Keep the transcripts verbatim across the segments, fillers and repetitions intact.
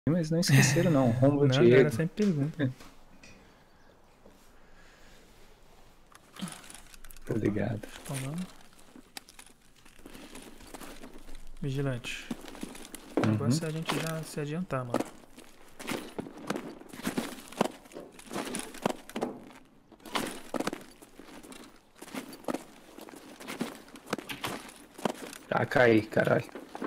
Mas não esqueceram não, Romulo Não, galera, Diego. sempre pergunta. Tô ligado. Spawnando. Vigilante. O Uhum. negócio é a gente já se adiantar, mano. Tá, caí, caralho.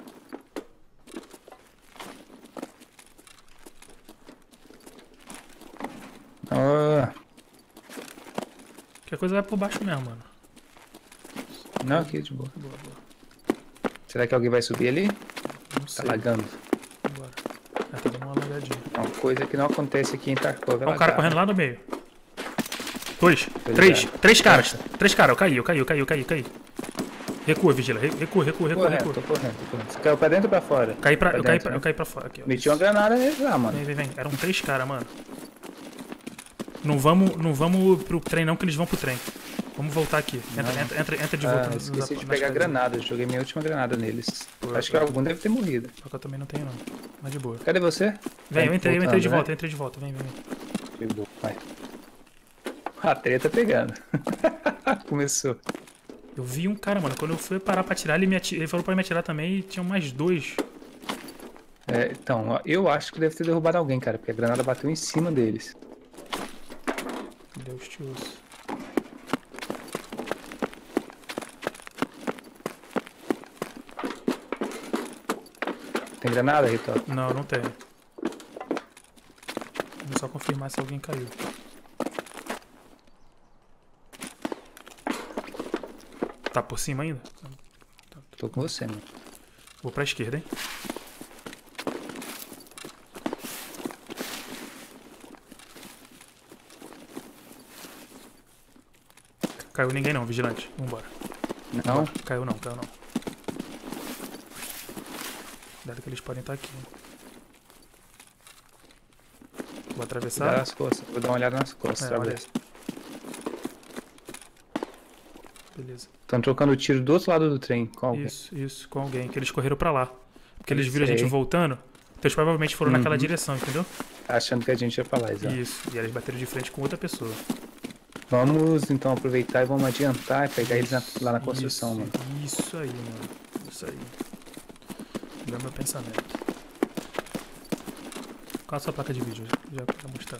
Ah, Qualquer coisa vai por baixo mesmo, mano. não, aqui de boa. Boa, boa. Será que alguém vai subir ali? Não Tá sei. lagando. Bora. Ah, tá dando uma lagadinha. Uma coisa que não acontece aqui em Tarkov é Ó o cara lagar, correndo né? lá no meio. Dois. Tô Três. ligado. Três caras. Três caras. Eu caí, eu caí, eu caí, eu caí, eu caí. Recua, Vigila. Re- Recua, recua, recua, Correndo, recua. tô correndo, tô correndo. Você caiu pra dentro ou pra fora? Caí pra, Pra eu, caí dentro, pra, né? eu caí pra fora aqui, ó. Meti uma granada nele lá, mano. Vem, vem, vem. Eram três caras, mano. Não vamos, não vamos pro trem não, que eles vão pro trem. Vamos voltar aqui. Entra, Não. entra, entra, entra de volta. Ah, nos- esqueci nas de pegar casinhas. granada. Joguei minha última granada neles. Pô, Acho que pô. algum deve ter morrido. Só que eu também não tenho não. Mas de boa. Cadê você? Vem, Tá eu entrei, eu entrei de voltando, volta, né? eu entrei de volta. Vem, vem, vem. De boa, vai. A treta pegando. Começou. Eu vi um cara, mano. Quando eu fui parar pra atirar, ele, me ati- ele falou pra me atirar também e tinha mais dois. É, então, ó, eu acho que deve ter derrubado alguém, cara, porque a granada bateu em cima deles. Deus te ouça. Tem granada, Rito? Não, não tem. Vou só confirmar se alguém caiu. Tá por cima ainda? Tô com você, mano. Vou pra esquerda, hein? Caiu ninguém não, vigilante. Vambora. Não? Caiu não, caiu não. Cuidado que eles podem estar aqui. Vou Dá atravessar. nas costas. Vou dar uma olhada nas costas. É, olha. Beleza. Beleza. Estão trocando tiro do outro lado do trem. Com alguém. Isso, isso, com alguém. Que eles correram pra lá. Porque eles viram a Sei. gente voltando. Então eles provavelmente foram Uhum. naquela direção, entendeu? Achando que a gente ia falar, exato. Isso. E eles bateram de frente com outra pessoa. Vamos então aproveitar e vamos adiantar e pegar eles na- lá na construção, isso, mano. Isso aí, mano. Isso aí. Dá meu pensamento. Qual a sua placa de vídeo? Já pra mostrar.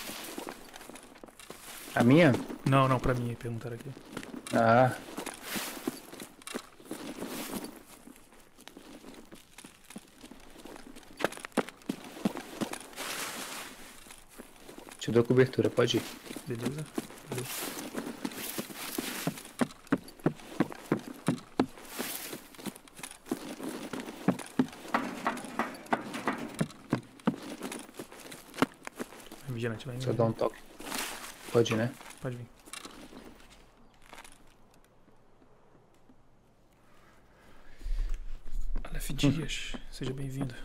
A minha? Não, não, pra mim, perguntaram aqui. Ah. Te dou cobertura, pode ir. Beleza? Valeu. Vigilante, vai. Só dar um toque. Pode ir, né? Pode vir. Aleph Dias, seja bem-vindo.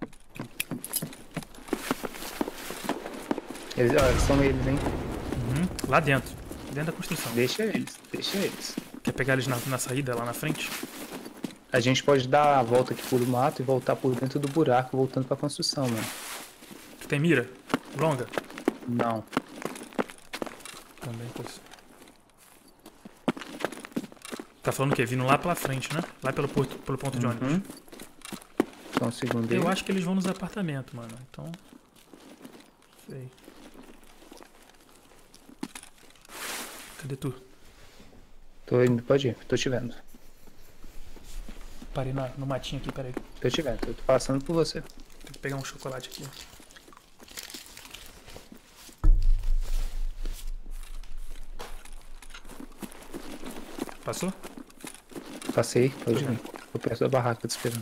Eles, ó, são eles, hein? Uhum. Lá dentro. Dentro da construção. Deixa eles, deixa eles. Quer pegar eles na, na saída, lá na frente? A gente pode dar a volta aqui por mato e voltar por dentro do buraco, voltando pra construção, mano. Tu tem mira? Longa? Não. Também, pois. Tá falando o quê? Vindo lá pela frente, né? Lá pelo, porto, pelo ponto de ônibus. Uhum. Só um segundo aí. Eu acho que eles vão nos apartamentos, mano. Então. Sei. Cadê tu? Tô indo, pode ir, tô te vendo. Parei no, no matinho aqui, peraí. Tô te vendo, tô passando por você. Tem que pegar um chocolate aqui. Passou? Passei, pode ir. Tô perto da barraca, te esperando.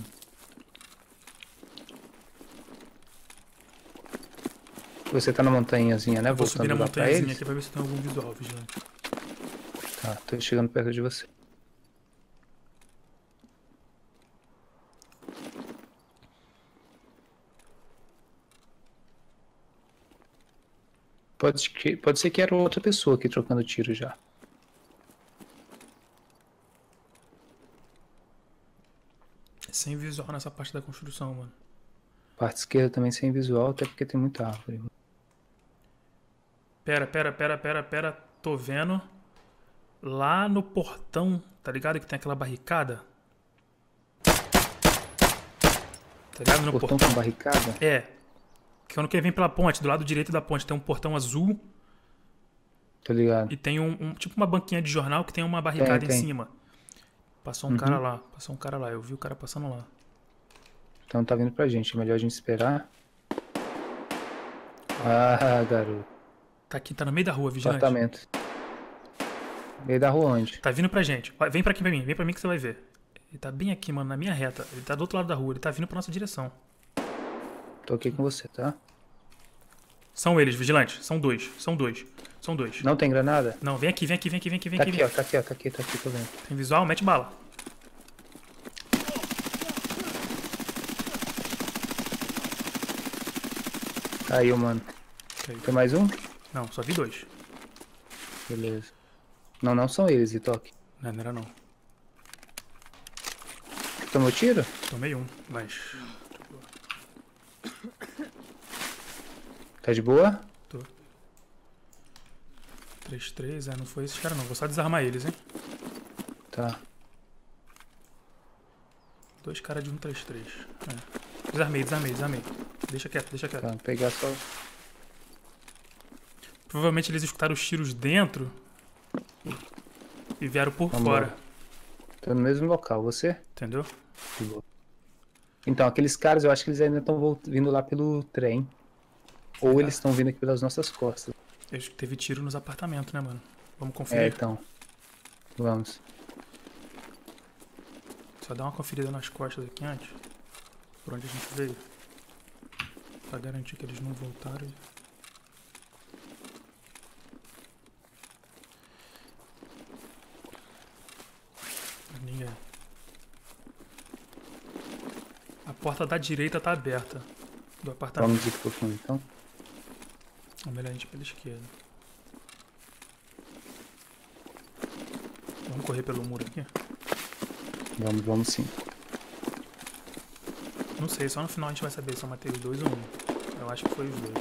Você tá na montanhazinha, né? Eu vou subir na Voltando lá pra montanhazinha eles? aqui pra ver se tem algum visual, vigilante. Tá, tô chegando perto de você. Pode, que, pode ser que era outra pessoa aqui trocando tiro já. Sem visual nessa parte da construção, mano. Parte esquerda também sem visual, até porque tem muita árvore. Pera, pera, pera, pera, pera. Tô vendo. Lá no portão, tá ligado que tem aquela barricada? Tá ligado no Portão portão? com barricada? É. Que quando quem vem pela ponte, do lado direito da ponte tem um portão azul Tô ligado. e tem um, um- tipo uma banquinha de jornal que tem uma barricada Tem, em tem. cima. Passou um Uhum. cara lá, passou um cara lá. Eu vi o cara passando lá. Então tá vindo pra gente. É melhor a gente esperar. Ah, garoto. Tá aqui, tá no meio da rua, vigilante. Apartamento. Meio da rua onde? Tá vindo pra gente. Vai, vem pra aqui pra mim, vem pra mim que você vai ver. Ele tá bem aqui, mano, na minha reta. Ele tá do outro lado da rua, ele tá vindo pra nossa direção. Tô aqui com você, tá? São eles, vigilante. São dois, são dois, são dois. Não tem granada? Não, vem aqui, vem aqui, vem aqui, vem aqui, vem Tá aqui. aqui, Vem. ó. Tá aqui, ó. Tá aqui, tá aqui, tô vendo. Tem visual, mete bala. Caiu, mano. Caiu. Tem mais um? Não, só vi dois. Beleza. Não, não são eles, Itoque. Não, não era não. Tomou tiro? Tomei um, mas... Tá de boa? Tô. três três, é, não foi esses caras não. Vou só desarmar eles, hein. Tá. Dois caras de um três três. É. Desarmei, desarmei, desarmei. Deixa quieto, deixa quieto. Tá, vou pegar só. Provavelmente eles escutaram os tiros dentro e vieram por Vamos fora. lá. Tô no mesmo local, você? Entendeu? De boa. Então, aqueles caras, eu acho que eles ainda estão vindo lá pelo trem. Ou eles estão vindo aqui pelas nossas costas. Acho que teve tiro nos apartamentos, né, mano? Vamos É, conferir. então. Vamos. Só dar uma conferida nas costas aqui antes. Por onde a gente veio. Pra garantir que eles não voltaram. Ninguém. A porta da direita tá aberta. Do apartamento. Vamos ir pro fundo, então. É melhor a gente ir pela esquerda. Vamos correr pelo muro aqui? Vamos, vamos sim. Não sei, só no final a gente vai saber se eu matei os dois ou um. Eu acho que foi os dois.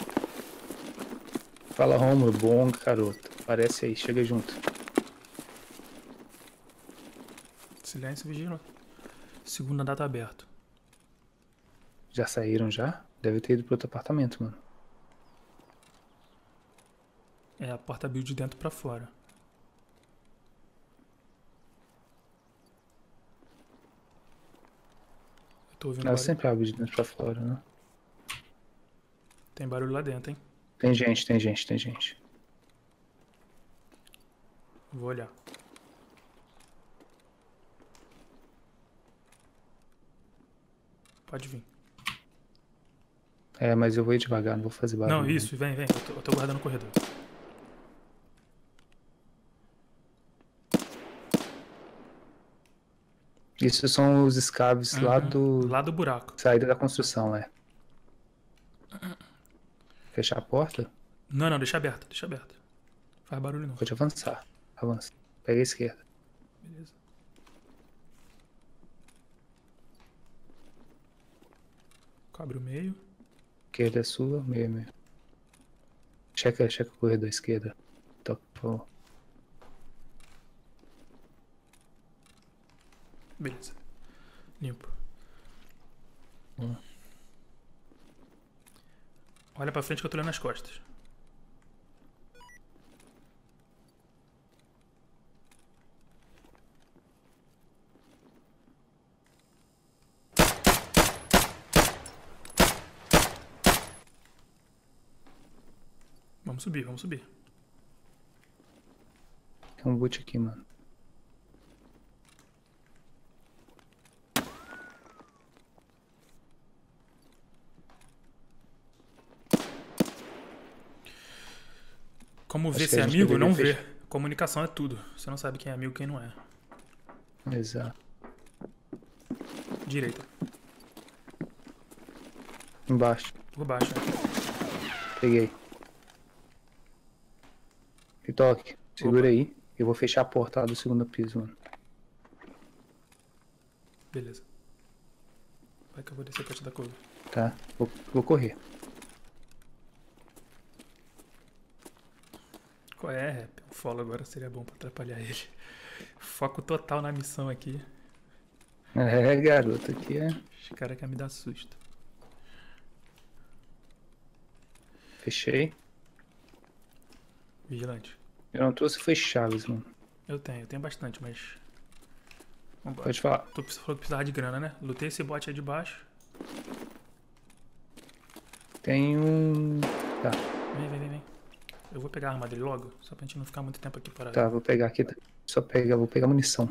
Fala, Romulo. Bom, garoto. Aparece aí, chega junto. Silêncio, vigila. Segundo andar tá aberto. Já saíram já? Deve ter ido pro outro apartamento, mano. É, a porta abriu de dentro pra fora. Eu tô ouvindo Ela barulho. sempre abre de dentro pra fora, né? Tem barulho lá dentro, hein? Tem gente, tem gente, tem gente. Vou olhar. Pode vir. É, mas eu vou ir devagar, não vou fazer barulho. Não, isso, vem, vem. Eu tô, eu tô guardando o corredor. Isso são os escabos lá Uhum. do... Lá do buraco. Saída da construção, é. Fechar a porta? Não, não, deixa aberto, deixa aberto. Faz barulho não. Pode avançar. Avança. Pega a esquerda. Beleza. Cobre o meio. Esquerda é sua, meio é meio. Checa, checa o corredor esquerda. Toca, por favor. Beleza. Limpo. Hum. Olha pra frente que eu tô olhando as costas. Vamos subir, vamos subir. Tem um boot aqui, mano. Como Acho ver que se é a gente amigo, não deveria ver. Comunicação é tudo. Você não sabe quem é amigo e quem não é. Exato. Direita. Embaixo. Por baixo, né? Peguei. E toque. Segura Opa. aí. Eu vou fechar a porta lá do segundo piso, mano. Beleza. Vai que eu vou descer pra te dar cover. Tá, vou, vou correr. Qual é, rap? O follow agora seria bom pra atrapalhar ele. Foco total na missão aqui. É, garoto, aqui é. Esse cara quer me dar susto. Fechei. Vigilante. Eu não trouxe foi chaves, mano. Eu tenho, eu tenho bastante, mas... Vambora. Pode falar. Tu falou que precisava de grana, né? Lutei esse bot aí de baixo. Tem um... Tá, Vem, vem, vem, vem. Eu vou pegar a arma dele logo, só pra gente não ficar muito tempo aqui parado. tá, vou pegar aqui. Só pegar, vou pegar munição.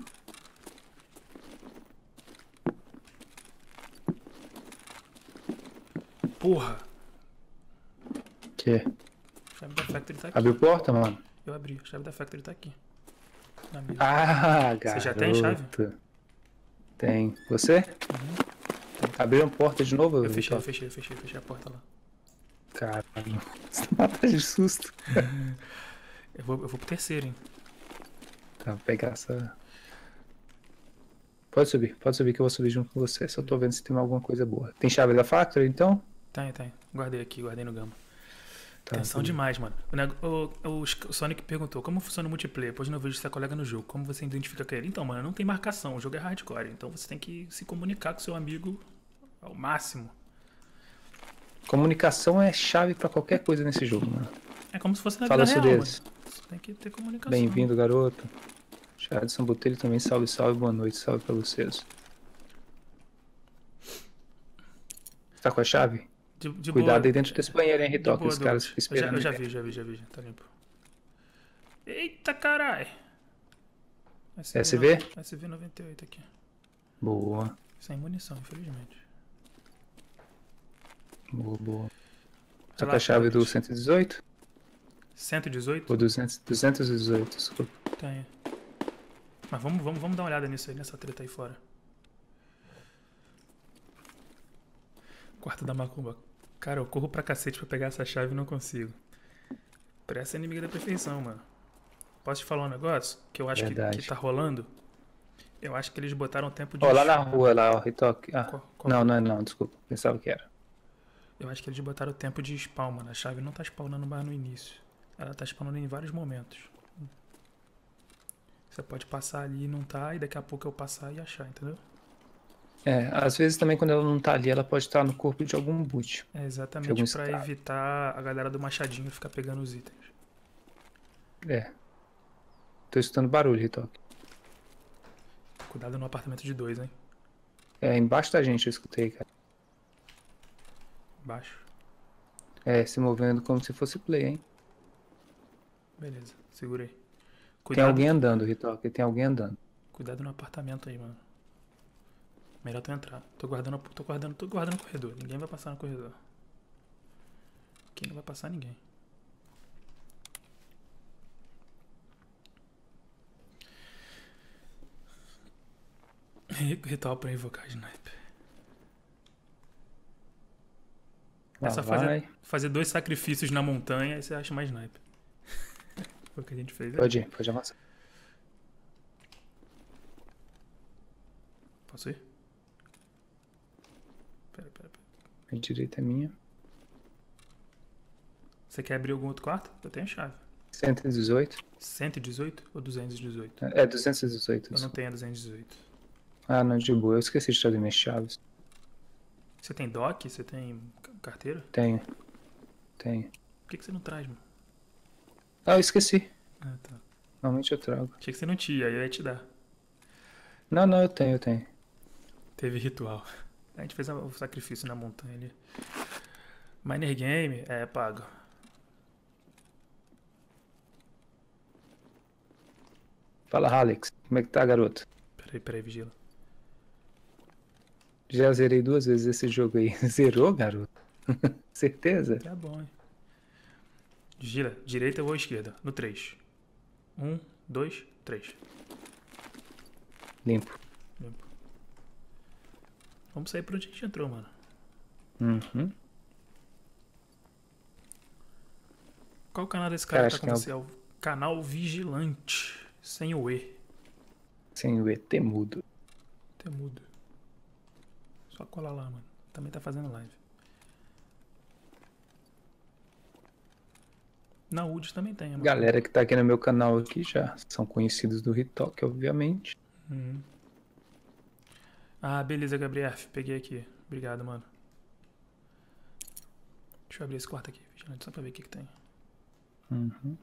Porra! Que? A chave da factory tá aqui. Abriu porta, mano? Eu abri, a chave da factory tá aqui. Na mesa. Ah, garoto. Você já tem chave? Tem. Você? Uhum. Abriram porta de novo? Eu fechei, eu Vitor? fechei, eu fechei, eu fechei a porta lá. Caralho. Você mata de susto. Eu vou, eu vou pro terceiro, hein? Tá, vou pegar essa... Pode subir, pode subir que eu vou subir junto com você. Só tô vendo se tem alguma coisa boa. Tem chave da factory, então? Tem, tem. Guardei aqui, guardei no gama. Tá, Atenção tudo. demais, mano. O, nego- o- o- o Sonic perguntou, como funciona o multiplayer? Pois não vejo seu colega no jogo. Como você identifica com ele? Então, mano, não tem marcação. O jogo é hardcore. Então você tem que se comunicar com seu amigo ao máximo. Comunicação é chave pra qualquer coisa nesse jogo, mano. É como se fosse na Fala, vida real, mano. Sudez. Você tem que ter comunicação. Bem-vindo, garoto. Chadson Botelho também, salve, salve, boa noite, salve pra vocês. Tá com a chave? De, de Cuidado boa. aí dentro desse banheiro, hein, De Ritoque? boa, Os caras Douglas. ficam Eu já, esperando. eu já aí vi, já vi, já vi. Já tá limpo. Eita, carai! S V? S V noventa e oito aqui. Boa, Sem munição, infelizmente. boa, boa. Tá com a Relaxa, chave do Douglas. cento e dezoito? cento e dezoito? Ou duzentos, duzentos e dezoito, desculpa. Tem. Mas vamos, vamos, vamos dar uma olhada nisso aí, nessa treta aí fora. Quarto da macumba. Cara, eu corro pra cacete pra pegar essa chave e não consigo. Pressa é inimiga da perfeição, mano. Posso te falar um negócio? Que eu acho que, Verdade. que tá rolando? Eu acho que eles botaram tempo de... Ó, lá na rua, lá, ó, Ritoque. Ah, Qual- qual- não, não é não, desculpa. Pensava que era. Eu acho que eles botaram o tempo de spawn, mano. A chave não tá spawnando mais no início. Ela tá spawnando em vários momentos. Você pode passar ali e não tá, e daqui a pouco eu passar e achar, entendeu? É, às vezes também quando ela não tá ali, ela pode estar no corpo de algum boot. É De exatamente algum pra escravo. evitar a galera do machadinho ficar pegando os itens. É. Tô escutando barulho, Ritoque. Cuidado no apartamento de dois, hein? É, embaixo da gente eu escutei, cara. Baixo. É, se movendo como se fosse play, hein? Beleza, segurei. Tem Cuidado, alguém andando, Ritoque, tem alguém andando. cuidado no apartamento aí, mano. Melhor tu entrar. Tô guardando, tô guardando, tô guardando o corredor. Ninguém vai passar no corredor. Aqui não vai passar ninguém. Ritual pra invocar sniper. Lá É só vai. fazer, fazer dois sacrifícios na montanha e você acha mais sniper. Foi o que a gente fez, né? Pode ir, pode avançar. Posso ir? Pera, pera, pera. A direita é minha. Você quer abrir algum outro quarto? Eu tenho a chave. cento e dezoito. cento e dezoito ou duzentos e dezoito? É, duzentos e dezoito. Eu não desculpa. tenho a duzentos e dezoito. Ah, não, de boa. Eu esqueci de trazer minhas chaves. Você tem dock? Você tem ca- carteira? Tenho. Tenho. Por que, que você não traz, mano? Ah, eu esqueci. Ah, tá. Normalmente eu trago. Achei que você não tinha, aí eu ia te dar. Não, não, eu tenho, eu tenho. Teve ritual. A gente fez o sacrifício na montanha ali. Miner Game é pago. Fala, Alex. Como é que tá, garoto? Peraí, peraí, vigila. Já zerei duas vezes esse jogo aí. Zerou, garoto? Certeza? Tá bom, hein? Vigila, direita ou esquerda? No três. um, dois, três. Limpo. Limpo. Vamos sair por onde a gente entrou, mano. Uhum. Qual o canal desse cara Cara, que acho tá que com é você? É o canal Vigilante. Sem o E. Sem o E T mudo. Até mudo. Só colar lá, mano. Também tá fazendo live. Na U D S também tem, mano. Galera que tá aqui no meu canal aqui já são conhecidos do Ritok, obviamente. Uhum. Ah, beleza, Gabriel. Peguei aqui. Obrigado, mano. Deixa eu abrir esse quarto aqui, vigilante, só pra ver o que, que tem. Uhum.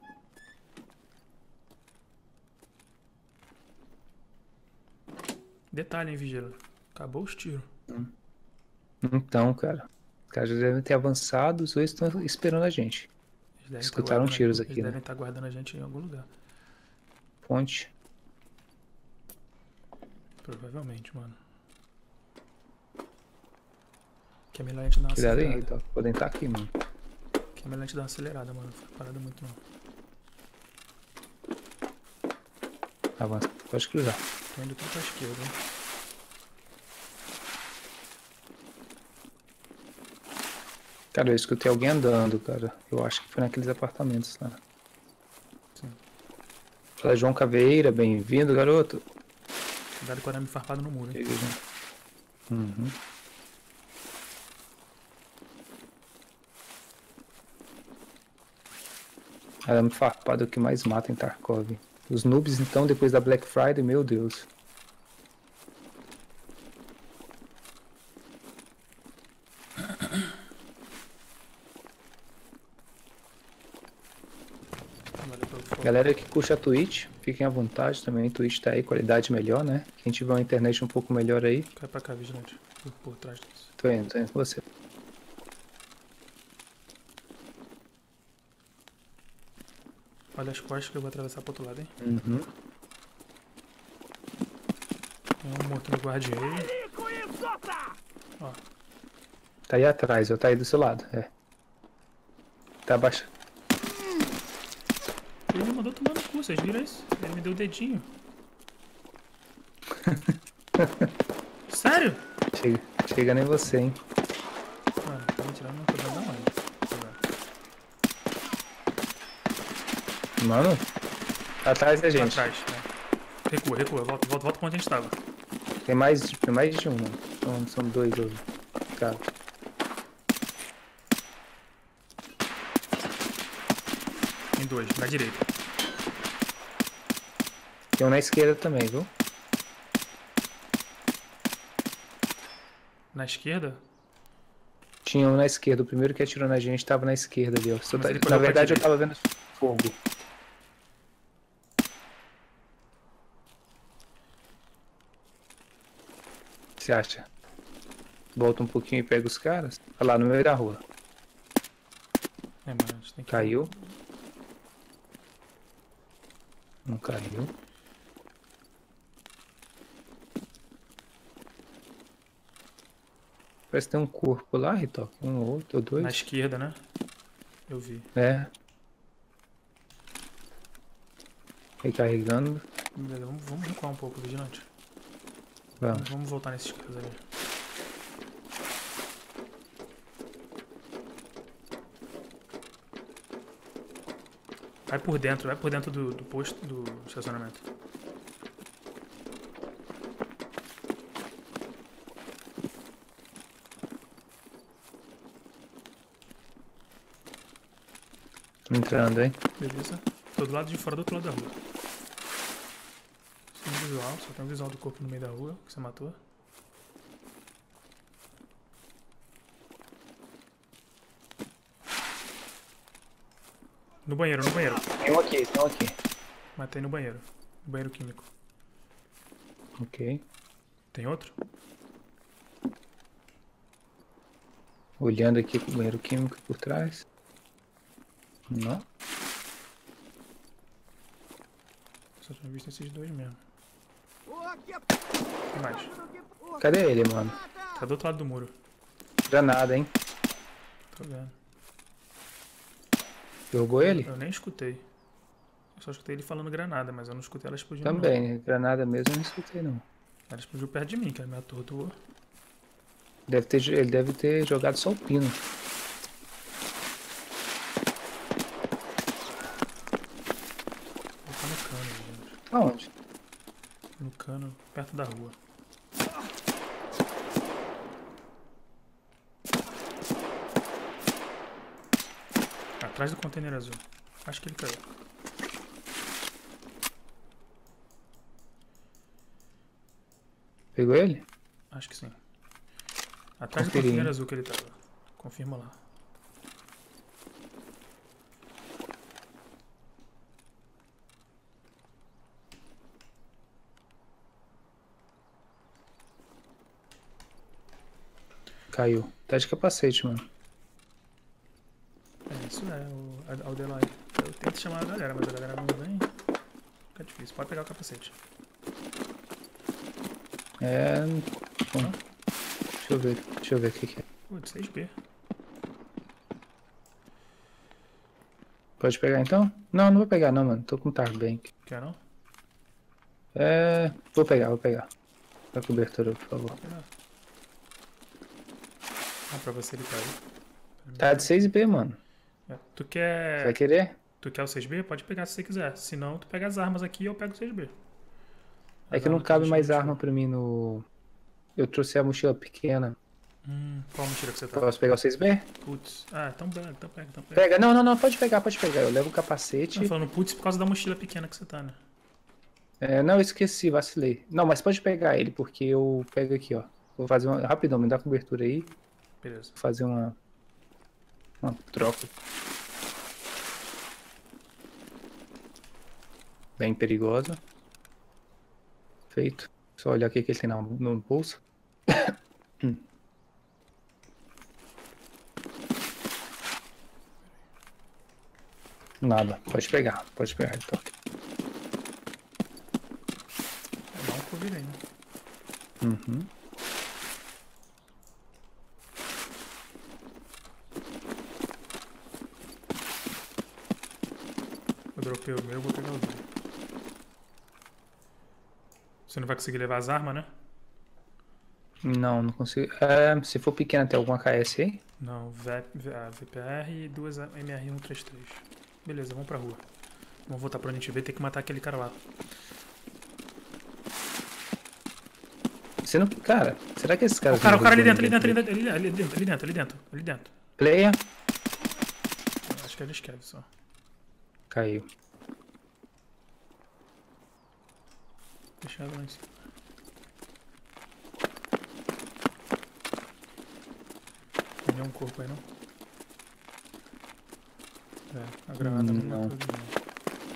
Detalhe, hein, vigilante. Acabou os tiros. Então, cara, os caras já devem ter avançado, os dois estão esperando a gente. Eles devem Escutaram tá tiros eles aqui, devem né? estar tá guardando a gente em algum lugar. Ponte. Provavelmente, mano. Que é melhor a gente dar uma Cuidado aí, acelerada. Ritok. Podem estar aqui, mano. Que é melhor a gente dar uma acelerada, mano. Não foi parada muito, não. Avança. Pode cruzar. Tô indo tudo pra esquerda, hein. Cara, eu escutei alguém andando, cara. Eu acho que foi naqueles apartamentos lá. Sim. Fala, João Caveira, bem-vindo, garoto. Cuidado com o arame farpado no muro, hein. Uhum. Arame farpado é o que mais mata em Tarkov. Os noobs, então, depois da Black Friday, meu Deus. Valeu pelo foco. Galera que curte a Twitch, fiquem à vontade também. Twitch tá aí, qualidade melhor, né? Quem tiver uma internet um pouco melhor aí, Cai pra cá, vigilante. Por, por trás disso. tô indo, tô indo com você. Olha as costas que eu vou atravessar pro outro lado, hein. Uhum. Tem um morto no guardião aí. Ó, Tá aí atrás, eu tá aí do seu lado, é. Tá abaixo. ele me mandou tomar no cu, vocês viram isso? Ele me deu o dedinho. Sério? Chega, chega nem você, hein? Mano, tá me tirando, não tô dando não, mano. Mano, atrás da Pra gente. trás, né? Recua, recua, volta, volta, volta pra onde a gente tava. Tem mais, tem mais de um, mano. São, são dois hoje. Cara. Tem dois, na direita. Tem um na esquerda também, viu? Na esquerda? Tinha um na esquerda. O primeiro que atirou na gente tava na esquerda ali, ó. Só Mas tá- ele Na pulou pra verdade eu direita. tava vendo fogo. O que você acha? Volta um pouquinho e pega os caras. Olha lá no meio da rua. É, mano, a gente tem que... Caiu. Não caiu. Parece que tem um corpo lá, Ritok. Um ou outro, ou dois. Na esquerda, né? Eu vi. É. Recarregando. Beleza, vamos, vamos recuar um pouco, vigilante. Vamos. Vamos, vamos voltar nesses caras ali. Vai por dentro, vai por dentro do, do posto, do estacionamento. Entrando, hein? Beleza. Tô do lado de fora, do outro lado da rua. Sem visual, só tem um visual do corpo no meio da rua que você matou. No banheiro, no banheiro. Tem um aqui, tem um aqui. Matei no banheiro. No banheiro químico. Ok. Tem outro? Olhando aqui pro banheiro químico por trás. Não. Só tinha visto esses dois mesmo. Tem mais. Cadê ele, mano? Tá do outro lado do muro. Granada, hein? Tô vendo. Derrubou ele? Eu nem escutei. Eu só escutei ele falando granada, mas eu não escutei ela explodindo. Também, granada mesmo eu não escutei não. Não. Ela explodiu perto de mim, que ela me atordoou. Deve ter, ele deve ter jogado só o pino. Vou ficar no cano, gente. Aonde? No cano, perto da rua. Atrás do container azul. Acho que ele caiu. Pegou ele? Acho que sim. Atrás do Conferi, container hein? azul que ele tava. Confirma lá. Caiu. Tá de capacete, mano. É, isso é, o Aldeline. Eu tento chamar a galera, mas a galera não vem. Fica difícil. Pode pegar o capacete. É. Bom, Não? deixa eu ver. Deixa eu ver o que, que é. Putz, seis B. Pode pegar então? Não, não vou pegar não, mano. Tô com o Tarbank. Quer não? É. Vou pegar, vou pegar. A cobertura, por favor. Pode pegar. Ah, pra você ele caiu. Tá de seis B, mano. É. Tu Você quer. vai querer? Tu quer o seis B? Pode pegar se você quiser. Se não, tu pega as armas aqui e eu pego o seis B. É As que não armas cabe a mais gente arma pra mim no. Eu trouxe a mochila pequena. Hum, qual mochila que você tá? Posso pegar o seis B? Putz. Ah, então pega, então pega, então pega. Pega. Não, não, não. Pode pegar, pode pegar. Eu levo o capacete. Tô falando putz por causa da mochila pequena que você tá, né? É, não, eu esqueci, vacilei. Não, mas pode pegar ele, porque eu pego aqui, ó. Vou fazer uma. Rapidão, me dá a cobertura aí. Beleza. Vou fazer uma. Uma troca. Bem perigosa. Feito. Só olhar o que que ele tem no, no bolso. Hum. Nada. Pode pegar. Pode pegar, então. É bom que eu virei, né? Uhum. Eu dropei o meu, eu vou pegar o dele. Você não vai conseguir levar as armas, né? Não, não consigo. É, se for pequena, tem alguma K S aí? Não, V- V- a V P R e duas M R cento e trinta e três. Beleza, vamos pra rua. Vamos voltar pra onde a gente veio, tem que matar aquele cara lá. Você não. Cara, será que esses caras. O cara, o não cara ali vão dentro, ali dentro, ali dentro dentro, ali dentro, ali dentro, ali dentro, ali dentro. Player? Acho que ele esquece só. Caiu. Fechado lá em cima. Tem nenhum corpo aí, não? É, a granada não Não. matou ninguém.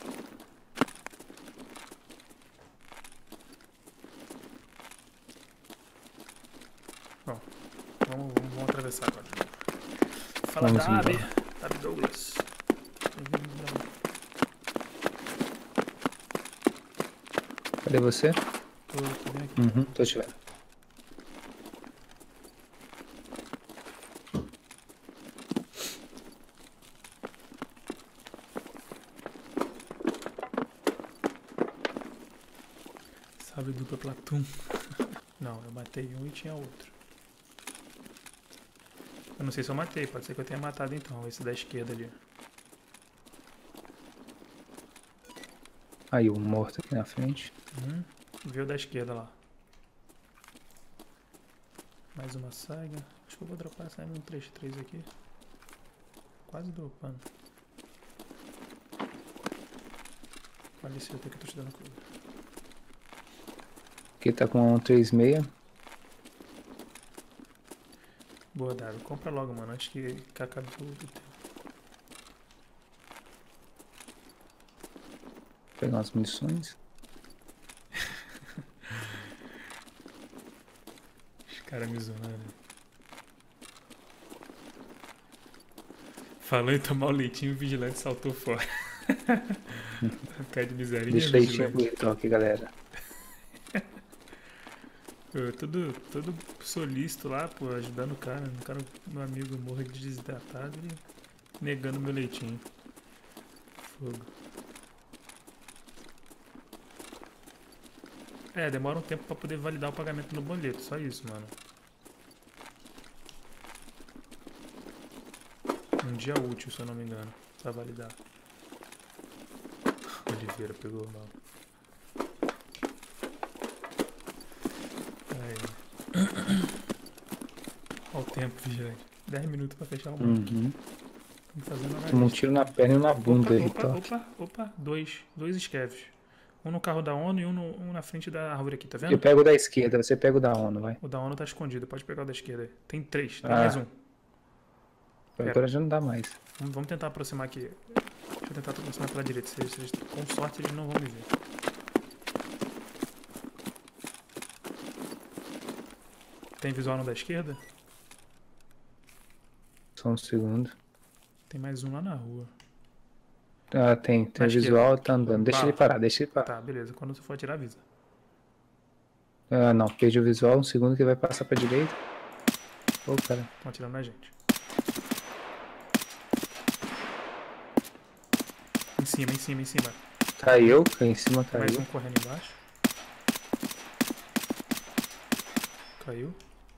Bom, vamos, vamos, vamos atravessar agora. Fala, Vamos Davi. embora. Davi Douglas. Bem-vindo, Davi. Cadê você? Tô, tô bem aqui. Uhum, tô te vendo. Salve dupla Platum. Não, eu matei um e tinha outro. Eu não sei se eu matei, pode ser que eu tenha matado então, esse da esquerda ali. Aí, o morto aqui na frente. Uhum. Viu da esquerda lá. Mais uma saga. Acho que eu vou dropar essa M cento e trinta e três aqui. Quase dropando. Olha esse outro que eu tô te dando coisa. Aqui tá com um três seis. Boa, Davi. Compra logo, mano, antes que, que acabe o tempo. Vou pegar umas munições. Os caras me zoando. Falou em tomar o leitinho, o vigilante saltou fora. Cara de miséria. Deixa aí, tinha bonitão aqui, galera. Eu, todo, todo solícito lá, pô, ajudando o cara. O cara, meu amigo, morre de desidratado e negando meu leitinho. Fogo. É, demora um tempo pra poder validar o pagamento no boleto, só isso, mano. Um dia útil, se eu não me engano, pra validar. Oliveira pegou mal. Aí. Olha o tempo, vigilante. dez minutos pra fechar o mapa. Uhum. Vamos fazer uma Tomou um tiro na perna e na bunda Opa, ali, opa, tá? opa, opa. Dois. Dois scavs. Um no carro da ONU e um, no, um na frente da árvore aqui, tá vendo? Eu pego o da esquerda, você pega o da ONU, vai. O da ONU tá escondido, pode pegar o da esquerda aí. Tem três, tem Ah. mais um. Agora já não dá mais. Vamos, vamos tentar aproximar aqui. Deixa eu tentar aproximar pela direita. Se eles, se eles, com sorte eles não vão me ver. Tem visual no da esquerda? Só um segundo. Tem mais um lá na rua. Ah, tem. Tem Na visual, esquerda. tá andando. Deixa Bala. ele parar, deixa ele parar. Tá, beleza. Quando você for atirar, avisa. Ah, não. Perdi o visual. Um segundo que vai passar pra direita. Ô, cara. Estão atirando na gente. Em cima, em cima, em cima. Caiu. Caiu em cima, Tem mais caiu. um correndo embaixo. Caiu.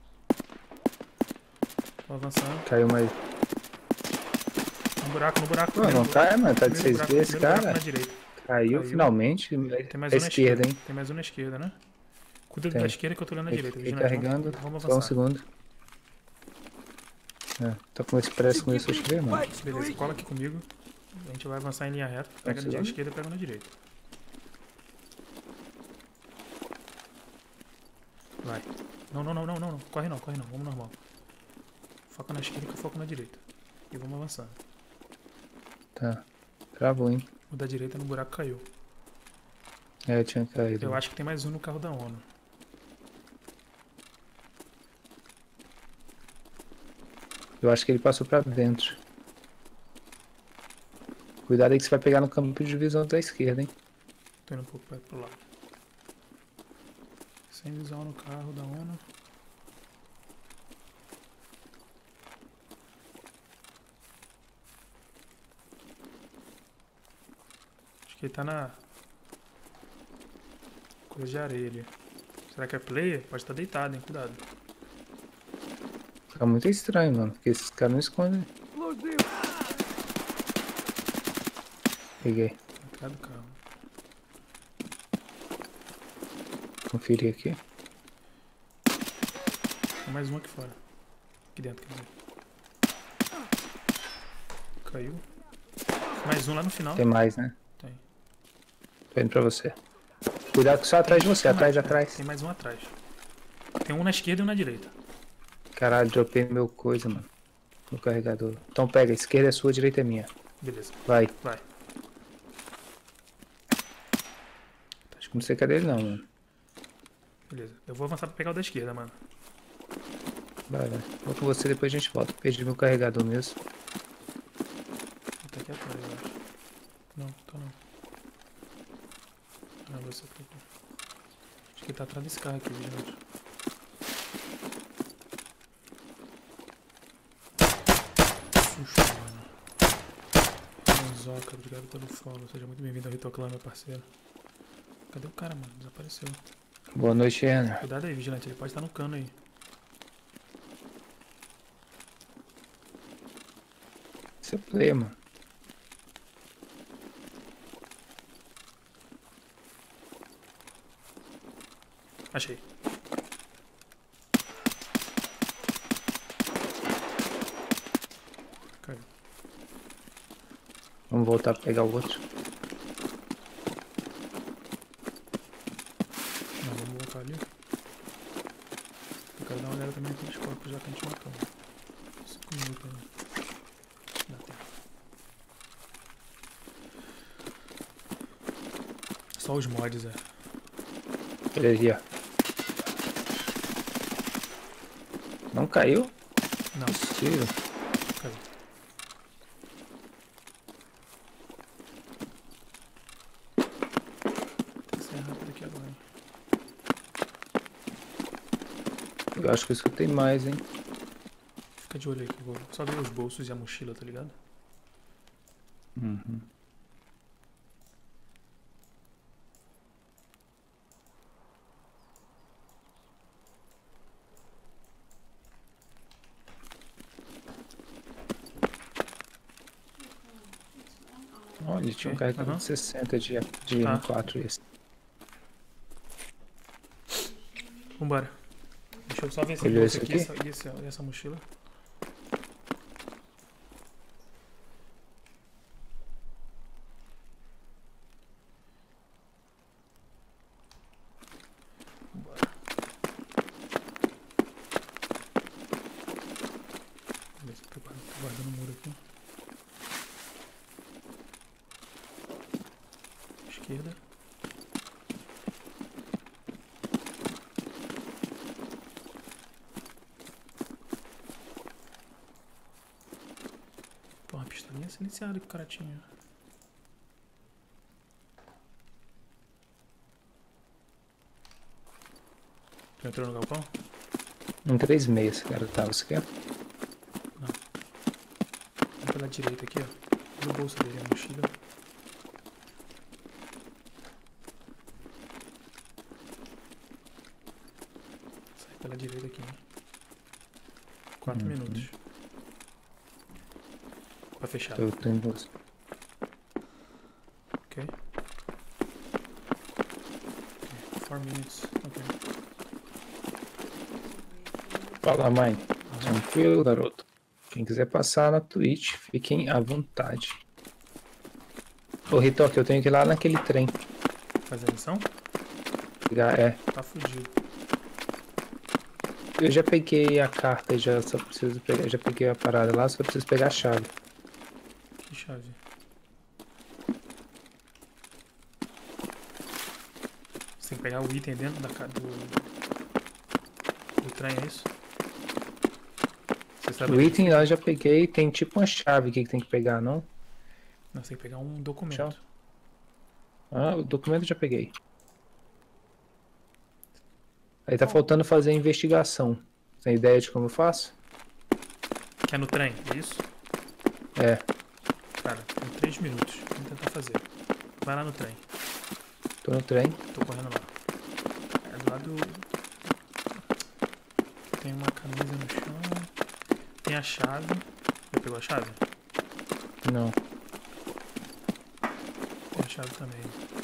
Tô avançando. Caiu mais. No buraco, no buraco. Não, não cai, mano. Tá de Primeiro seis buraco, vezes, primeiro buraco cara. na direita. Caiu, Caiu. finalmente. Tem mais A um na esquerda, hein? Tem mais um na esquerda, né? Cuida Tem. da esquerda que eu tô olhando na direita. Fiquei Vigilante, carregando. Vamos, vamos Só um avançar. segundo. É, tô com esse pressa com isso, deixa eu ver, mano. Beleza, cola aqui comigo. A gente vai avançar em linha reta. Pega Vamos na segundo. esquerda e pega na direita. Vai. Não, não, não, não, não. não. Corre não, corre não. Vamos normal. Foca na esquerda que eu foco na direita. E vamos avançando. Tá. Travou, hein? O da direita no buraco caiu. É, eu tinha caído. Eu acho que tem mais um no carro da ONU. Eu acho que ele passou pra dentro. Cuidado aí que você vai pegar no campo de visão da esquerda, hein? Tô indo um pouco perto pro lado. Sem visual no carro da ONU. Acho que ele tá na coisa de areia ali. Será que é player? Pode estar deitado, hein? Cuidado. Fica muito estranho, mano. Porque esses caras não escondem. Peguei. Atrás do carro. Conferi aqui. Tem mais um aqui fora. Aqui dentro, quer dizer. Caiu. Mais um lá no final. Tem mais, né? Tem. Tô indo pra você. Cuidado que só atrás de você, Tem atrás, mais, atrás. Tem mais um atrás. Tem um na esquerda e um na direita. Caralho, dropei meu coisa, mano. No carregador. Então pega, a esquerda é sua, a direita é minha. Beleza. Vai. Vai. Não sei cadê ele não, mano. Beleza. Eu vou avançar pra pegar o da esquerda, mano. Vai, vai. Vou com você, depois a gente volta. Perdi meu carregador mesmo. Tá aqui atrás, eu acho. Não, tá não. Não, é você aqui. Acho que ele tá atrás desse carro aqui, vigilante. Susto, mano. Manzoca, obrigado pelo follow. Seja muito bem-vindo ao Ritoclã, meu parceiro. Cadê o cara, mano? Desapareceu. Boa noite, Ana. Cuidado aí, vigilante. Ele pode estar no cano aí. Você play, mano. Achei. Caiu. Vamos voltar pra pegar o outro. Não, vamos voltar ali. Eu quero dar uma olhada também naqueles corpos já que a gente matou. Cinco minutos aí. Dá tempo. Só os mods, é. Ele ali, ó. Não caiu? Não, Possível. caiu. Tem que ser rápido aqui agora, hein. Eu acho que eu escutei mais, hein? Fica de olho aí que eu vou só ver os bolsos e a mochila, tá ligado? Uhum. Olha, tinha um carregador Aham. de sessenta de, de Tá. M quatro esse. Vambora. Deixa eu só ver esse Olhou bolso esse aqui, aqui? essa, e essa, e essa mochila. esquerda. Pô, uma pistolinha silenciada que o cara tinha. Já entrou no galpão? Um três seis esse cara tava, você quer? Não. Vamos pela direita aqui, ó. No bolso dele, a mochila. Sai pela direita aqui, né? Quatro Uhum. minutos. Pra fechar. Eu tô em você. Ok. Four minutes. Ok. Fala, mãe. Aham. Tranquilo, garoto. Quem quiser passar na Twitch, fiquem à vontade. Ô, Ritoque, eu tenho que ir lá naquele trem. Fazer a missão? Pegar- É, Tá fudido. eu já peguei a carta, já só preciso pegar, já peguei a parada lá, só preciso pegar a chave. Que chave? Você tem que pegar o item dentro da ca- do, do trem, é isso? Você sabe O item lá eu já peguei, tem tipo uma chave aqui que tem que pegar, não? Não, você tem que pegar um documento. Tchau. Ah, o documento eu já peguei. Aí tá faltando fazer a investigação. Tem ideia de como eu faço? Que é no trem, é isso? É, Cara, tem três minutos. Vamos tentar fazer. Vai lá no trem. tô no trem. Tô correndo lá. É do lado. Tem uma camisa no chão. Tem a chave. Já pegou a chave? Não. Tem a chave também.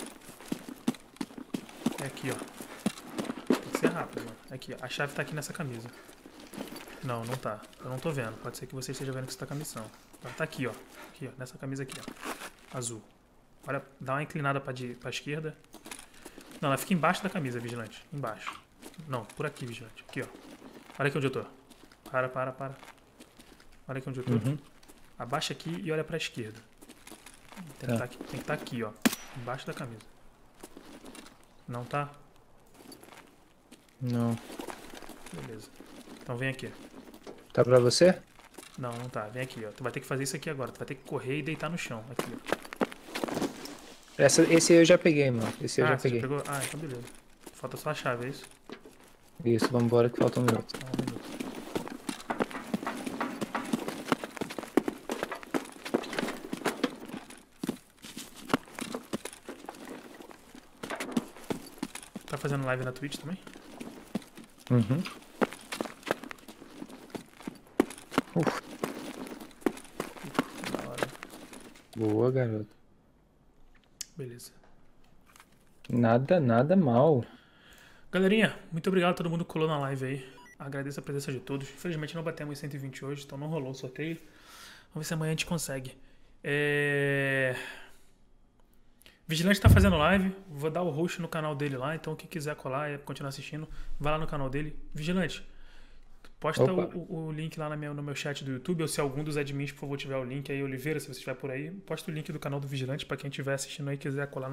É aqui, ó. Tem que ser rápido, mano. É aqui, ó. A chave tá aqui nessa camisa. Não, não tá. Eu não tô vendo. Pode ser que você esteja vendo que você tá com a missão. Ela tá aqui, ó. Aqui, ó. Nessa camisa aqui, ó. Azul. Olha, dá uma inclinada pra, di pra esquerda. Não, ela fica embaixo da camisa, vigilante. Embaixo. Não, por aqui, vigilante. Aqui, ó. Olha aqui onde eu tô. Para, para, para. Olha aqui onde eu tô. Uhum. Abaixa aqui e olha pra esquerda. Tem que Tá. tá, tem que tá aqui, ó. Embaixo da camisa. Não tá? Não. Beleza. Então vem aqui. Tá pra você? Não, não tá. Vem aqui, ó. Tu vai ter que fazer isso aqui agora. Tu vai ter que correr e deitar no chão. Aqui, ó. Essa, esse eu já peguei, mano. Esse eu ah, já você peguei. pegou? Ah, então beleza. Falta só a chave, é isso? Isso, vambora que falta um minuto. Então, um minuto. Tá fazendo live na Twitch também? Uhum. Uf, Da hora. boa, garoto. Beleza. Nada, nada mal. Galerinha, muito obrigado a todo mundo que colou na live aí. Agradeço a presença de todos. Infelizmente não batemos cento e vinte hoje, então não rolou o sorteio. Vamos ver se amanhã a gente consegue. É... Vigilante tá fazendo live. Vou dar o host no canal dele lá. Então quem quiser colar e continuar assistindo, vai lá no canal dele. Vigilante, posta o, o, o link lá na minha, no meu chat do YouTube. Ou se algum dos admins, por favor, tiver o link aí, Oliveira, se você estiver por aí, posta o link do canal do Vigilante pra quem estiver assistindo aí e quiser colar.